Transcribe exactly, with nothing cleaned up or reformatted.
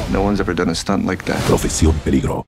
No one's ever done a stunt like that. Profesión Peligro.